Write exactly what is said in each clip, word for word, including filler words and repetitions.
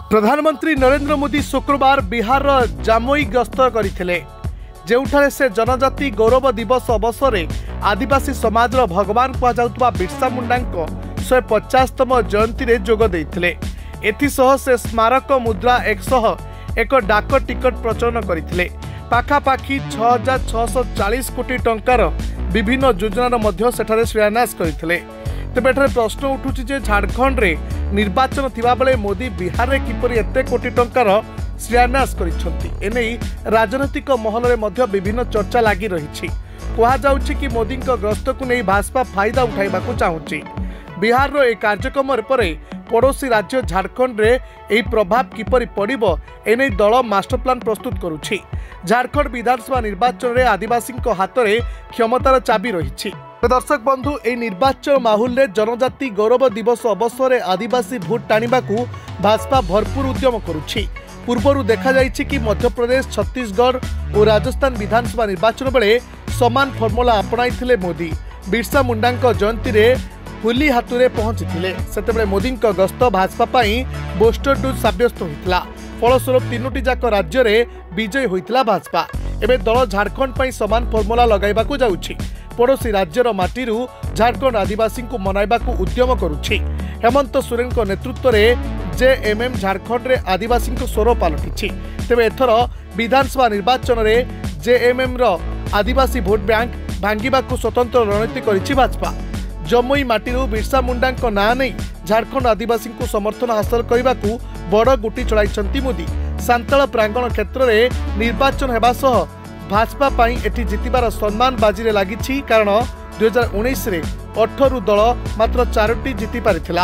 प्रधानमंत्री नरेंद्र मोदी शुक्रवार बिहार जामोई गस्त करथिले, जेउठारे से जनजाति गौरव दिवस अवसर में आदिवासी समाज भगवान कहुवा बिरसा मुंडा शहे पचासतम जयंती में जोग देइथिले। एथिसह से स्मारक मुद्रा एक सौ एक डाक टिकट प्रचलन करथिले। पाखापाखि छह हजार छःश चालीस कोटी टंकार विभिन्न योजनार मध्य सेठारे शिलान्यास करथिले। तेबे एठारे प्रश्न उठुछि जे झारखंड रे निर्वाचन थिबा बेले मोदी बिहार रे किपरि एते कोटी टंकार शिलान्यास करिसंती। एनै राजनैतिक महल रे मध्य विभिन्न चर्चा लागि रहिछि। कहा जाउछि कि मोदी गस्त को नहीं भाजपा फायदा उठाइबाकू चाहुछि। बिहार रो ए कार्यक्रम परे पड़ोसी राज्य झारखंड रे एही प्रभाव किपरि पड़िबो एनै दल मास्टर प्लान प्रस्तुत करुछि। झारखंड विधानसभा निर्वाचन रे आदिवासी हाथ में क्षमतार चाबी रही। दर्शक बंधु, ए निर्वाचन माहौल रे जनजाति गौरव दिवस अवसर में आदिवासी भोट टाणिबाकू भाजपा भरपूर उद्यम करुछि। पूर्वर देखा जाइछि कि मध्य प्रदेश, छत्तीसगढ़ और राजस्थान विधानसभा निर्वाचन बेले समान फर्मुला अपनाइथिले मोदी। बिरसा मुंडा जयंती रे हुली हाथुरे पहुंचीथिले। सेतेबेले मोदी गस्त भाजपा पाई बोस्टर डोज साब्यस्त होइथिला। फलस्वरूप तीनोटी जाक राज्य रे विजय होइथिला भाजपा। एबे दल झारखंड पाई समान फर्मुला लगाइबाकू जाउछि। पड़ोसी राज्यर माटीरू झारखंड आदिवासी को मनाइबाकू उद्यम करुछि। हेमंत सोरेन को नेतृत्व रे जेएमएम झारखंड रे आदिवासी को स्वर पलटिछि। तेबे एथर विधानसभा निर्वाचन रे जेएमएम रो आदिवासी भोट बैंक भांगिबाकू स्वतंत्र रणनीति करिछि भाजपा। जमुई माटीरू बिरसा मुंडा ना नहीं झारखंड आदिवासी को समर्थन हासिल करने बड़ गुटी चढ़ाई मोदी। सांताल प्रांगण क्षेत्र में निर्वाचन होगा सह भाजपा पाई एटी जितिबार सम्मान बाजी लगी। कारण दुई हजार उन्नीस अठर दल मात्र चारोटी जीति पारिथिला।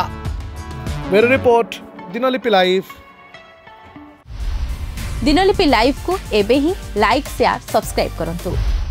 Bureau report, Dinalipi live. Dinalipi live को एबे ही लाइक, शेयर, सब्सक्राइब करंतु।